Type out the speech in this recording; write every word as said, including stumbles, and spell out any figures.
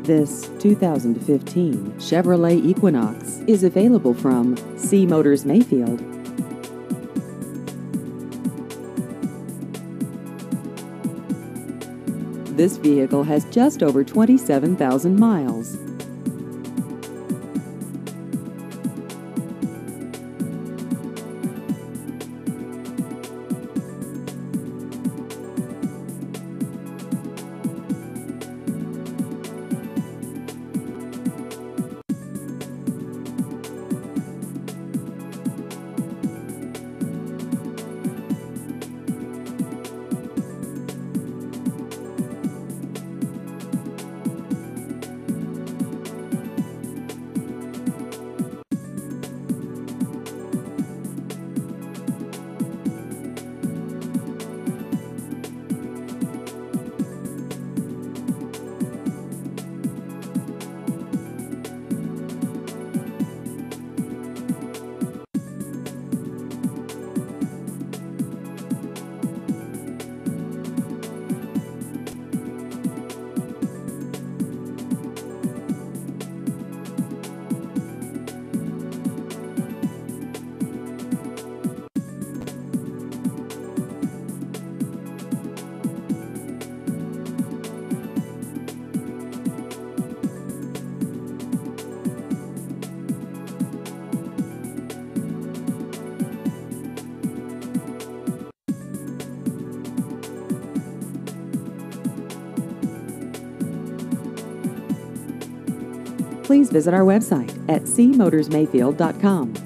This two thousand fifteen Chevrolet Equinox is available from C Motors Mayfield. This vehicle has just over twenty-seven thousand miles. Please visit our website at c motors mayfield dot com.